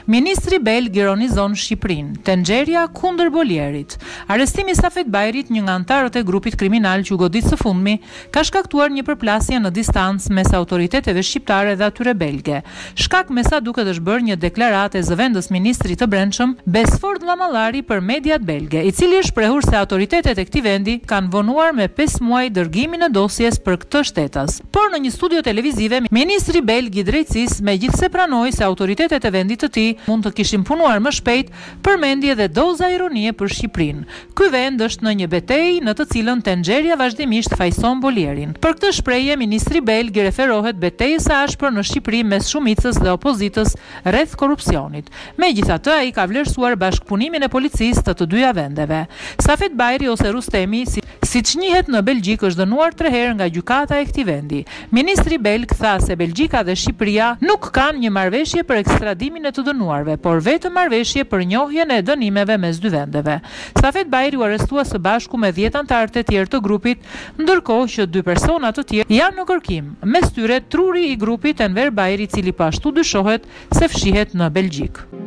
Ministri belg ironizon Shqipërinë. Tenxheria kundër Bolierit. Arrestimi i Safet Bajrit, një nga anëtarët e grupit kriminal që u godit së fundmi, ka shkaktuar një përplasje në distancë mes autoriteteve shqiptare dhe atyre belge. Shkak me sa duket është bërë një deklaratë e zëvendës ministrit të brendshëm Besford Llamallari për mediat belge, i cili është shprehur se autoritetet e këtij vendi kanë vonuar me 5 muaj dërgimin e dosjes për këtë shtetas. Por në një studio televizive, ministri belg i drejtësisë megjithse pranoi se autoritetet e vendit të tij mund të kishin punuar më shpejt, përmendi edhe doza ironie për Shqipërinë. Ky vend është në një betejë në të cilën Tenxheria vazhdimisht fajson Bolierin. Për këtë shprehje, ministri belg i referohet betejës së ashpër në Shqipëri mes shumicës dhe opozitës rreth korrupsionit. Megjithatë, ai ka vlerësuar bashkëpunimin e policisë të dyja vendeve. Safet Bajri ose Rustemi, siç njihet në Belgjik, është dënuar 3 herë nga gjykata e këtij vendi. Ministri belg tha se Belgjika dhe Shqipëria nuk kanë një marrëveshje për ekstradimin e të dënuarve, por vetëm marrëveshje për njohjen e dënimeve mes dy vendeve. Safet Bajri u arrestua së bashku me 10 anëtarë të tjerë të grupit, ndërkohë që 2 persona të tjerë janë në kërkim. Mes tyre truri i grupit Enver Bajri, i cili po ashtu dyshohet se fshihet në Belgjik.